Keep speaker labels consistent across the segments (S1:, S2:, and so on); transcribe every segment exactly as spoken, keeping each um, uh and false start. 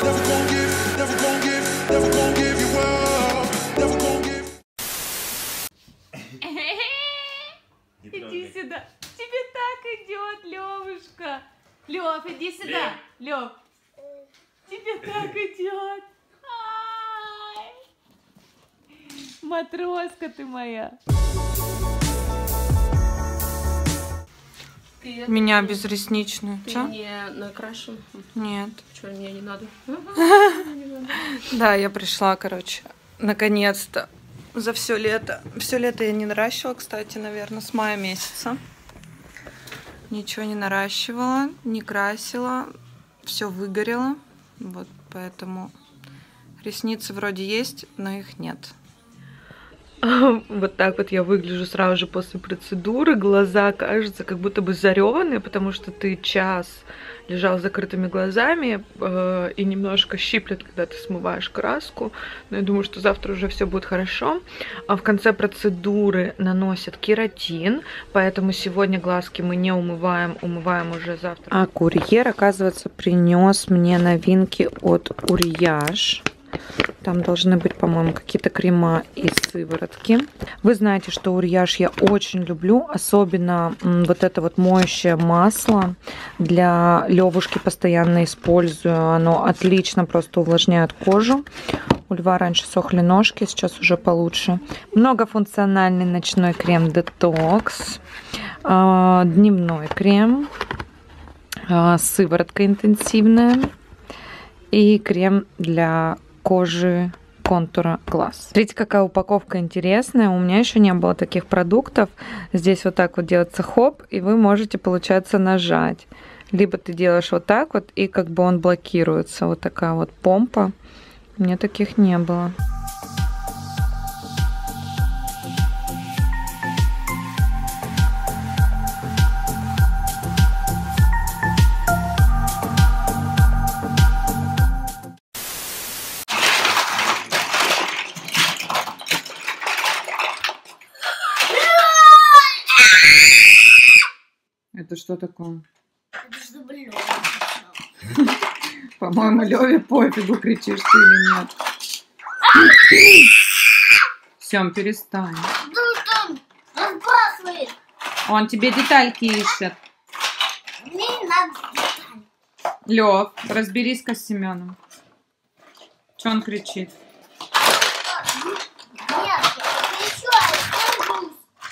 S1: Иди сюда. Тебе так идет, Левушка. Лев, иди сюда. Лев. Тебе так идет. Ай. Матроска ты моя.
S2: Ты
S3: Меня
S2: это,
S3: безресничную.
S2: Ты
S3: Чё?
S2: не накрашен?
S3: Нет.
S2: Что, мне не надо?
S3: Да, я пришла, короче, наконец-то. За все лето. Все лето я не наращивала, кстати, наверное, с мая месяца. Ничего не наращивала, не красила. Все выгорело. Вот поэтому ресницы вроде есть, но их нет. Вот так вот я выгляжу сразу же после процедуры. Глаза, кажется, как будто бы зареванные, потому что ты час лежал с закрытыми глазами э, и немножко щиплет, когда ты смываешь краску. Но я думаю, что завтра уже все будет хорошо. А в конце процедуры наносят кератин, поэтому сегодня глазки мы не умываем, умываем уже завтра. А курьер, оказывается, принес мне новинки от Урияж. Там должны быть, по-моему, какие-то крема и сыворотки. Вы знаете, что Урияж я очень люблю. Особенно вот это вот моющее масло. Для Левушки постоянно использую. Оно отлично просто увлажняет кожу. У Льва раньше сохли ножки, сейчас уже получше. Многофункциональный ночной крем Detox. Дневной крем. Сыворотка интенсивная. И крем для кожи контура глаз. Смотрите, какая упаковка интересная. У меня еще не было таких продуктов. Здесь вот так вот делается хоп, и вы можете, получается, нажать. Либо ты делаешь вот так вот, и как бы он блокируется. Вот такая вот помпа. У меня таких не было. Это что такое?
S4: Это чтобы Лёва.
S3: По-моему, Лёве пофигу, кричишь ты или нет. Сём, перестань.
S4: Ну там разбрасывает.
S3: Он тебе детальки ищет.
S4: Мне не надо деталь.
S3: Лёв, разберись-ка с Семёном. Чё он кричит?
S4: Нет, еще я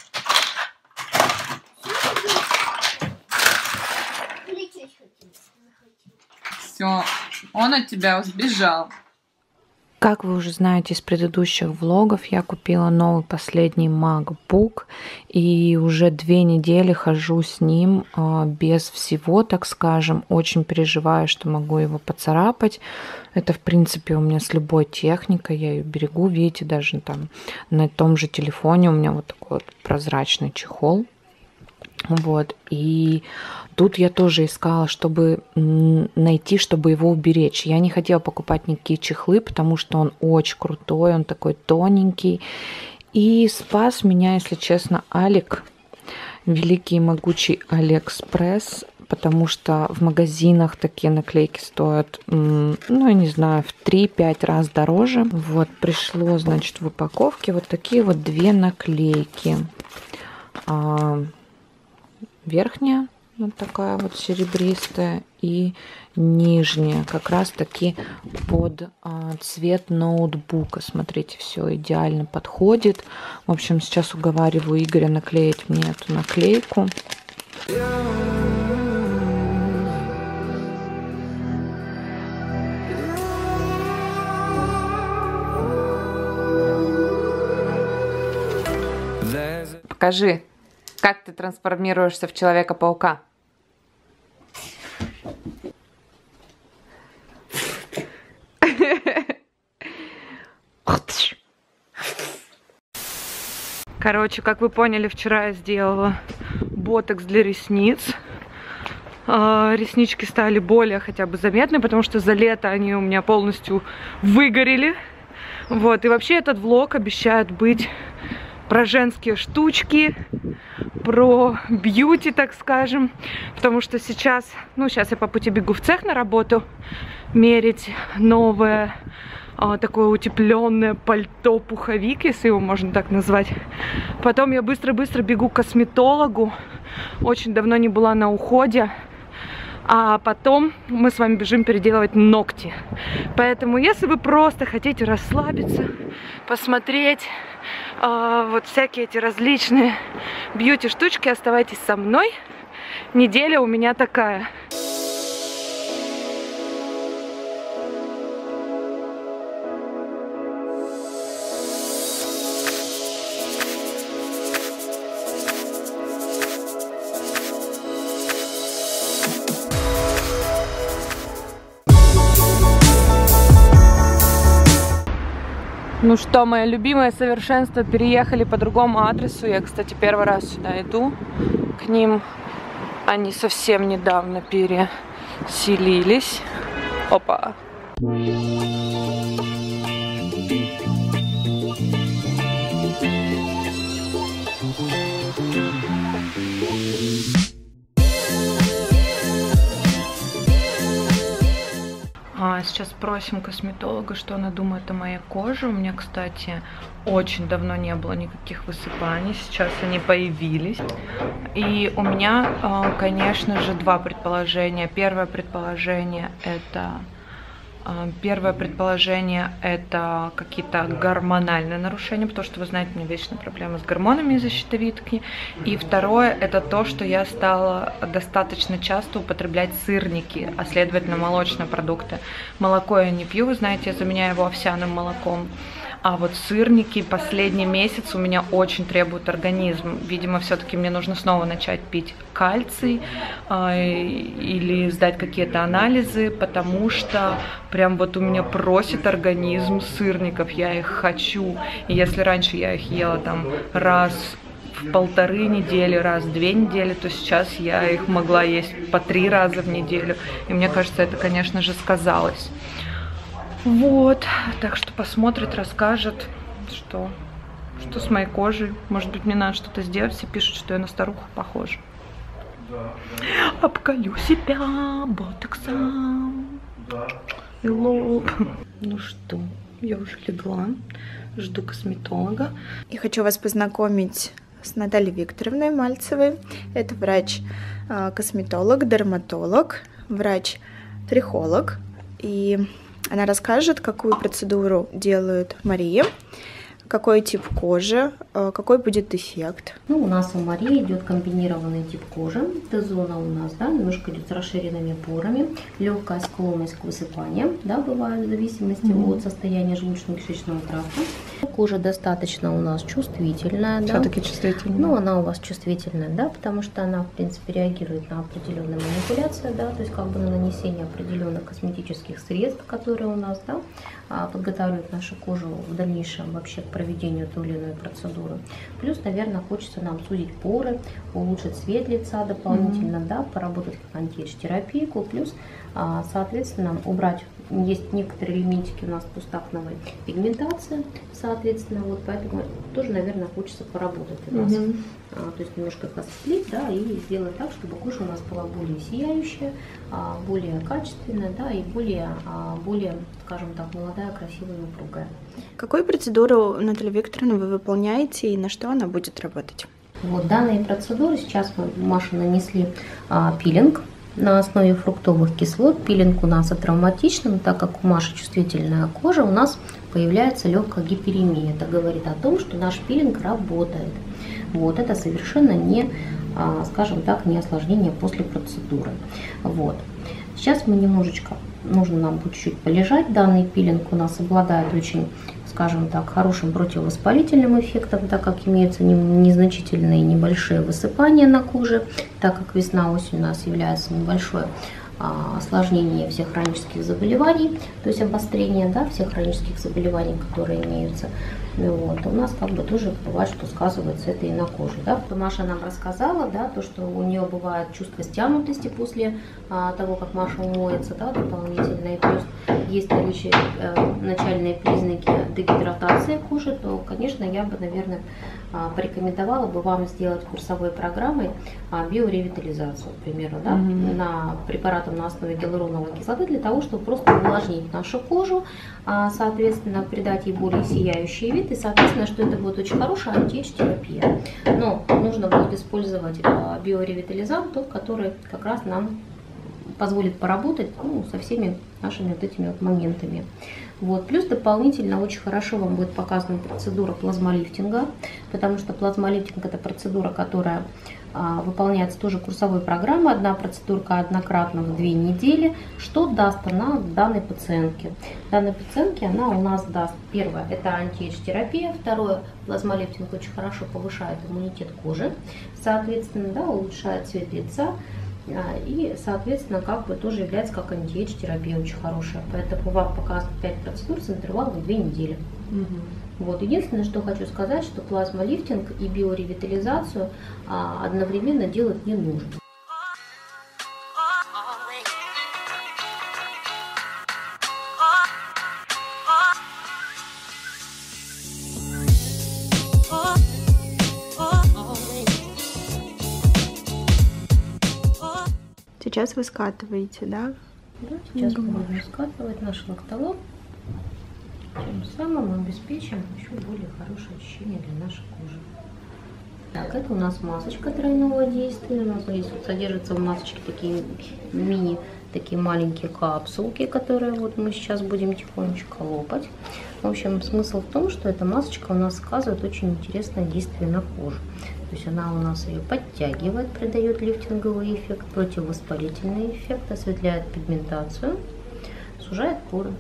S3: Все, он от тебя сбежал. Как вы уже знаете из предыдущих влогов, я купила новый последний MacBook и уже две недели хожу с ним э, без всего, так скажем. Очень переживаю, что могу его поцарапать. Это, в принципе, у меня с любой техникой, я ее берегу. Видите, даже там на том же телефоне у меня вот такой вот прозрачный чехол. Вот, и тут я тоже искала, чтобы найти, чтобы его уберечь. Я не хотела покупать никакие чехлы, потому что он очень крутой, он такой тоненький. И спас меня, если честно, Алик, великий и могучий Алиэкспресс, потому что в магазинах такие наклейки стоят, ну, я не знаю, в три-пять раз дороже. Вот, пришло, значит, в упаковке вот такие вот две наклейки. Верхняя вот такая вот серебристая и нижняя как раз таки под а, цвет ноутбука. Смотрите, все идеально подходит. В общем, сейчас уговариваю Игоря наклеить мне эту наклейку. Покажи. Как ты трансформируешься в Человека-паука? Короче, как вы поняли, вчера я сделала ботокс для ресниц. Реснички стали более хотя бы заметны, потому что за лето они у меня полностью выгорели. Вот, и вообще этот влог обещает быть про женские штучки, про бьюти, так скажем. Потому что сейчас, ну, сейчас я по пути бегу в цех на работу мерить новое а, такое утепленное пальто-пуховик, если его можно так назвать. Потом я быстро-быстро бегу к косметологу. Очень давно не была на уходе. А потом мы с вами бежим переделывать ногти. Поэтому, если вы просто хотите расслабиться, посмотреть э, вот всякие эти различные бьюти-штучки, оставайтесь со мной. Неделя у меня такая. Ну что, мое любимое совершенство, переехали по другому адресу. Я, кстати, первый раз сюда иду к ним. Они совсем недавно переселились. Опа! А, сейчас спросим косметолога, что она думает о моей коже. У меня, кстати, очень давно не было никаких высыпаний. Сейчас они появились. И у меня, конечно же, два предположения. Первое предположение это... Первое предположение это какие-то гормональные нарушения, потому что, вы знаете, у меня вечная проблема с гормонами из-за щитовидки. И второе это то, что я стала достаточно часто употреблять сырники, а следовательно молочные продукты. Молоко я не пью, вы знаете, я заменяю его овсяным молоком. А вот сырники последний месяц у меня очень требует организм. Видимо, все-таки мне нужно снова начать пить кальций э, или сдать какие-то анализы, потому что прям вот у меня просит организм сырников, я их хочу. И если раньше я их ела там раз в полторы недели, раз в две недели, то сейчас я их могла есть по три раза в неделю. И мне кажется, это, конечно же, сказалось. Вот, так что посмотрит, расскажет, что, что с моей кожей. Может быть, мне надо что-то сделать. Все пишут, что я на старуху похожа. Обколю себя ботоксом и лоб. Ну что, я уже легла, жду косметолога.
S5: И хочу вас познакомить с Натальей Викторовной Мальцевой. Это врач-косметолог, дерматолог, врач-трихолог. И она расскажет, какую процедуру делает Мария, какой тип кожи, какой будет эффект.
S6: Ну, у нас у Марии идет комбинированный тип кожи. Т-зона у нас, да, немножко идет с расширенными порами, легкая склонность к высыпаниям, да, бывает в зависимости mm-hmm. от состояния желудочно-кишечного тракта. Кожа достаточно у нас чувствительная, да.
S3: Все-таки чувствительная.
S6: Ну, она у вас чувствительная, да, потому что она, в принципе, реагирует на определенные манипуляции, да, то есть как бы на нанесение определенных косметических средств, которые у нас, да, подготавливают нашу кожу в дальнейшем вообще к проведению той или иной процедуры. Плюс, наверное, хочется нам сузить поры, улучшить цвет лица дополнительно, mm-hmm. да, поработать как антиэйдж-терапийку, плюс, соответственно, убрать, есть некоторые элементики у нас постакновой пигментации, соответственно, вот поэтому тоже, наверное, хочется поработать у нас. Mm-hmm. А, то есть немножко их осветлить, да, и сделать так, чтобы кожа у нас была более сияющая, а, более качественная, да, и более, а, более, скажем так, молодая, красивая и упругая.
S5: Какую процедуру, Наталья Викторовна, вы выполняете и на что она будет работать?
S6: Вот данные процедуры сейчас мы Маше нанесли а, пилинг на основе фруктовых кислот. Пилинг у нас атравматичный, так как у Маши чувствительная кожа, у нас появляется легкая гиперемия. Это говорит о том, что наш пилинг работает. Вот, это совершенно не, скажем так, не осложнение после процедуры. Вот. Сейчас мы немножечко, нужно нам будет чуть-чуть полежать. Данный пилинг у нас обладает очень, скажем так, хорошим противовоспалительным эффектом, так как имеются незначительные небольшие высыпания на коже, так как весна-осень у нас является небольшое осложнение всех хронических заболеваний, то есть обострение, да, всех хронических заболеваний, которые имеются. Вот. У нас как бы тоже бывает, что сказывается это и на коже. Да. Маша нам рассказала, да, то, что у нее бывает чувство стянутости после а, того, как Маша умоется, да, дополнительно. И плюс есть наличие, э, начальные признаки дегидратации кожи, то, конечно, я бы, наверное, порекомендовала бы вам сделать курсовой программой биоревитализацию, к примеру, да, mm-hmm. на препаратом на основе гиалуроновой кислоты, для того, чтобы просто увлажнить нашу кожу, соответственно, придать ей более сияющий вид, и, соответственно, что это будет очень хорошая антиэйдж-терапия. Но нужно будет использовать биоревитализант, тот, который как раз нам позволит поработать, ну, со всеми нашими вот этими вот моментами. Вот. Плюс дополнительно очень хорошо вам будет показана процедура плазмолифтинга, потому что плазмолифтинг — это процедура, которая а, выполняется тоже курсовой программой. Одна процедурка однократно в две недели. Что даст она данной пациентке? Данной пациентке она у нас даст, первое, это антиэйдж-терапия, второе, плазмолифтинг очень хорошо повышает иммунитет кожи, соответственно, да, улучшает цвет лица. И, соответственно, как бы тоже является как антиэйдж-терапия очень хорошая. Поэтому вам показано пять процедур с интервалом две недели. Угу. Вот. Единственное, что хочу сказать, что плазмолифтинг и биоревитализацию а, одновременно делать не нужно.
S5: Сейчас вы скатываете, да?
S6: Да, сейчас мы будем скатывать наш лактолон. Тем самым мы обеспечим еще более хорошее ощущение для нашей кожи. Так, это у нас масочка тройного действия. У нас здесь вот содержатся в масочке такие мини, такие маленькие капсулки, которые вот мы сейчас будем тихонечко лопать. В общем, смысл в том, что эта масочка у нас оказывает очень интересное действие на кожу. То есть она у нас ее подтягивает, придает лифтинговый эффект, противовоспалительный эффект, осветляет пигментацию, сужает поры.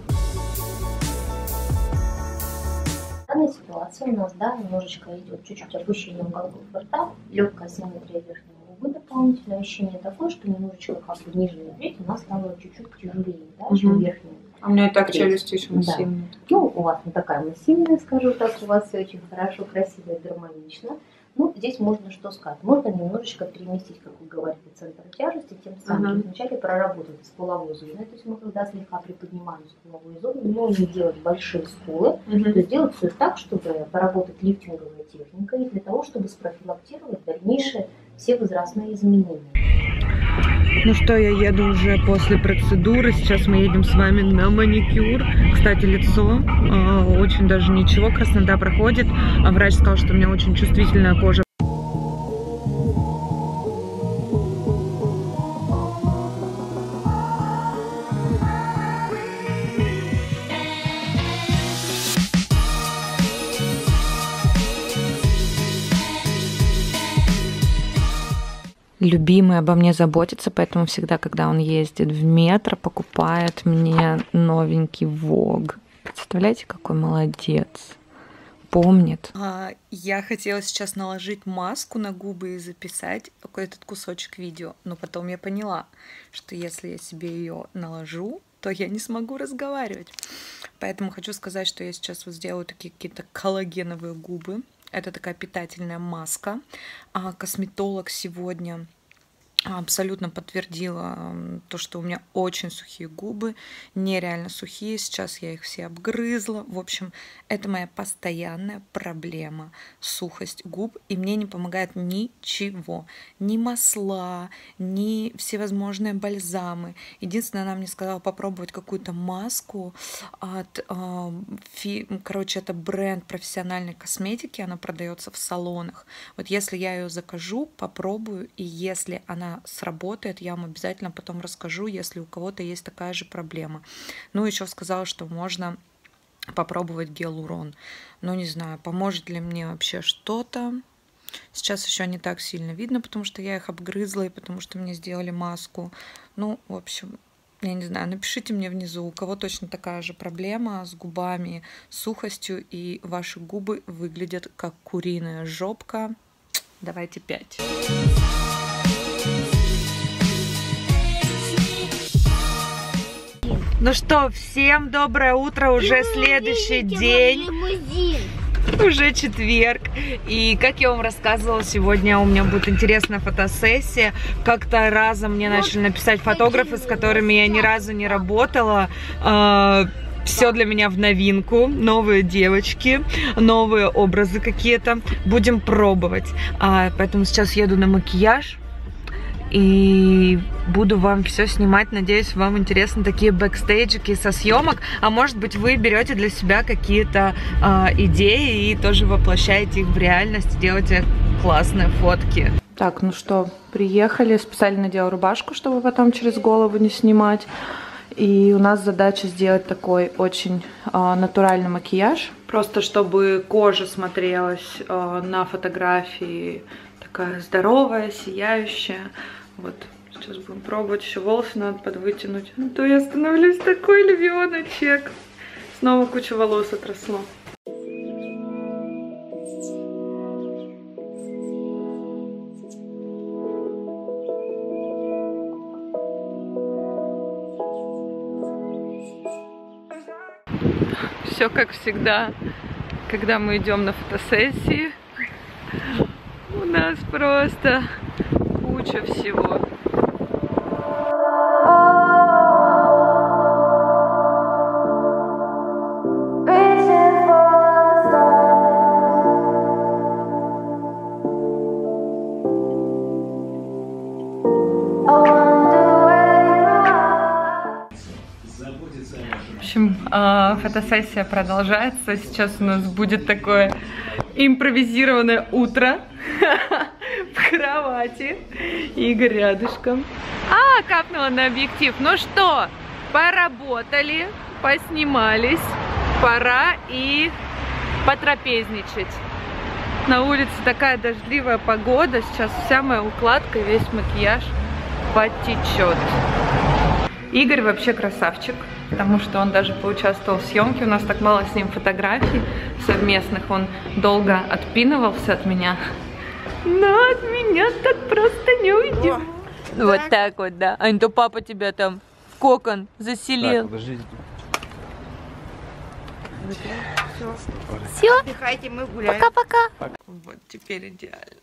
S6: В данной ситуации у нас, да, немножечко идет чуть-чуть опущение уголков рта, легкая симметрия верхней губы, дополнительное ощущение такое, что немножечко как бы нижняя треть у нас стала чуть-чуть тяжелее, да, угу. чем верхняя.
S5: А у меня и так челюсть очень массивная.
S6: Да. Ну, у вас не такая массивная, скажу так, у вас все очень хорошо, красиво и гармонично. Ну, здесь можно что сказать? Можно немножечко переместить, как вы говорите, центр тяжести, тем самым uh-huh. вначале проработать скуловую зону. То есть мы когда слегка приподнимаем скуловую зону, но не делать большие скулы, uh-huh. то есть делать все так, чтобы поработать лифтинговой техникой, для того, чтобы спрофилактировать дальнейшие все возрастные изменения.
S3: Ну что, я еду уже после процедуры. Сейчас мы едем с вами на маникюр. Кстати, лицо э, очень даже ничего, краснота проходит. А врач сказал, что у меня очень чувствительная кожа. Любимый обо мне заботится, поэтому всегда, когда он ездит в метро, покупает мне новенький Vogue. Представляете, какой молодец. Помнит. А, я хотела сейчас наложить маску на губы и записать какой-то кусочек видео, но потом я поняла, что если я себе ее наложу, то я не смогу разговаривать. Поэтому хочу сказать, что я сейчас вот сделаю такие какие-то коллагеновые губы. Это такая питательная маска. А косметолог сегодня абсолютно подтвердила то, что у меня очень сухие губы, нереально сухие. Сейчас я их все обгрызла. В общем, это моя постоянная проблема. Сухость губ. И мне не помогает ничего. Ни масла, ни всевозможные бальзамы. Единственное, она мне сказала попробовать какую-то маску от... Э, фи... Короче, это бренд профессиональной косметики. Она продается в салонах. Вот если я ее закажу, попробую. И если она сработает, я вам обязательно потом расскажу, если у кого-то есть такая же проблема. Ну, еще сказала, что можно попробовать гиалурон. Ну, не знаю, поможет ли мне вообще что-то. Сейчас еще не так сильно видно, потому что я их обгрызла и потому что мне сделали маску. Ну, в общем, я не знаю, напишите мне внизу, у кого точно такая же проблема с губами, сухостью, и ваши губы выглядят как куриная жопка. Давайте пять. Ну что, всем доброе утро, уже следующий день. Уже четверг. И как я вам рассказывала, сегодня у меня будет интересная фотосессия. Как-то разом мне начали написать фотографы, с которыми я ни разу не работала. Все для меня в новинку. Новые девочки, новые образы какие-то. Будем пробовать. Поэтому сейчас еду на макияж. И буду вам все снимать. Надеюсь, вам интересны такие бэкстейджики со съемок. А может быть, вы берете для себя какие-то э, идеи и тоже воплощаете их в реальность, делаете классные фотки. Так, ну что, приехали. Специально надела рубашку, чтобы потом через голову не снимать. И у нас задача сделать такой очень э, натуральный макияж. Просто чтобы кожа смотрелась э, на фотографии такая здоровая, сияющая. Вот, сейчас будем пробовать. Еще волосы надо подвытянуть. А то я становлюсь такой львеночек. Снова куча волос отросло. Все как всегда, когда мы идем на фотосессии. У нас просто куча всего. В общем, фотосессия продолжается. Сейчас у нас будет такое импровизированное утро в кровати. Игорь рядышком. А, капнула на объектив. Ну что, поработали, поснимались. Пора и потрапезничать. На улице такая дождливая погода. Сейчас вся моя укладка, весь макияж потечет. Игорь вообще красавчик, потому что он даже поучаствовал в съемке. У нас так мало с ним фотографий совместных. Он долго отпинывался от меня. Но от меня так просто не уйдет. Вот так вот, да. А не то папа тебя там в кокон заселил. Так, подождите. Все. Все. Отдыхайте, мы гуляем. Пока-пока. Вот теперь идеально.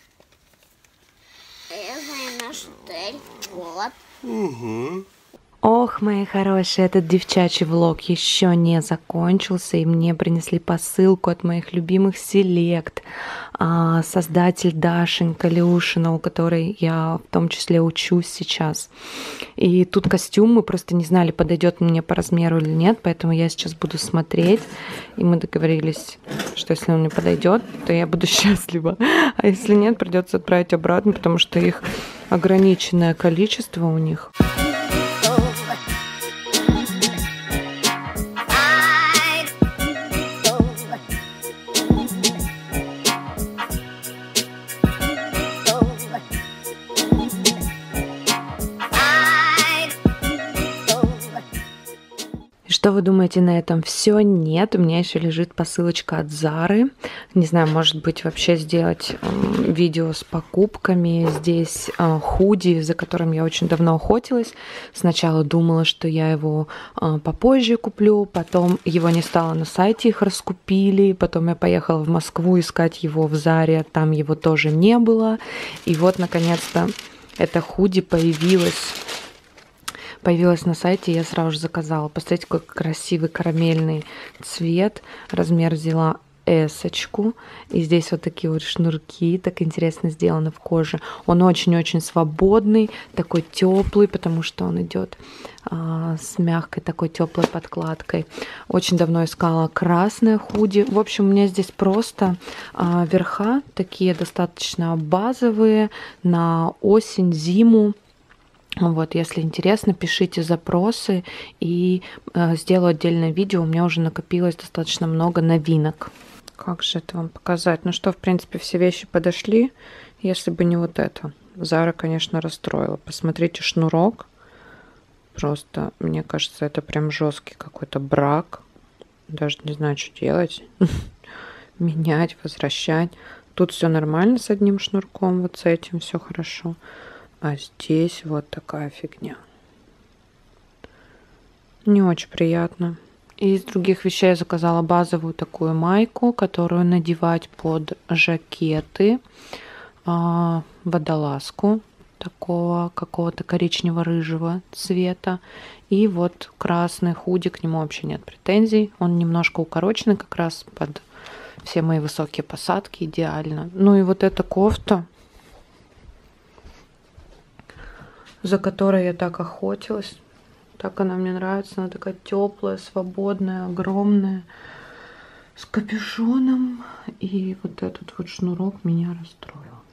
S4: Я знаю наш отель. Вот.
S3: Угу. Ох, мои хорошие, этот девчачий влог еще не закончился, и мне принесли посылку от моих любимых Селект, создатель Дашенька Леушина, у которой я в том числе учусь сейчас. И тут костюм, мы просто не знали, подойдет мне по размеру или нет, поэтому я сейчас буду смотреть, и мы договорились, что если он мне подойдет, то я буду счастлива, а если нет, придется отправить обратно, потому что их ограниченное количество у них. Что вы думаете на этом? Все? Нет, у меня еще лежит посылочка от Зары. Не знаю, может быть, вообще сделать э, видео с покупками. Здесь э, худи, за которым я очень давно охотилась. Сначала думала, что я его э, попозже куплю, потом его не стало на сайте, их раскупили. Потом я поехала в Москву искать его в Заре, там его тоже не было. И вот, наконец-то, это худи появилось. Появилась на сайте, я сразу же заказала. Посмотрите, какой красивый карамельный цвет. Размер взяла эсочку. И здесь вот такие вот шнурки, так интересно сделаны в коже. Он очень-очень свободный, такой теплый, потому что он идет а, с мягкой такой теплой подкладкой. Очень давно искала красное худи. В общем, у меня здесь просто а, верха такие достаточно базовые на осень, зиму. Вот, если интересно, пишите запросы и э, сделаю отдельное видео. У меня уже накопилось достаточно много новинок. Как же это вам показать? Ну что, в принципе, все вещи подошли, если бы не вот это. Зара, конечно, расстроила. Посмотрите, шнурок. Просто, мне кажется, это прям жесткий какой-то брак. Даже не знаю, что делать. Менять, возвращать. Тут все нормально с одним шнурком, вот с этим все хорошо. А здесь вот такая фигня. Не очень приятно. И из других вещей я заказала базовую такую майку, которую надевать под жакеты, водолазку такого какого-то коричнево-рыжего цвета. И вот красный худи, к нему вообще нет претензий. Он немножко укороченный как раз под все мои высокие посадки, идеально. Ну и вот эта кофта, за которой я так охотилась. Так она мне нравится. Она такая теплая, свободная, огромная, с капюшоном. И вот этот вот шнурок меня расстроил.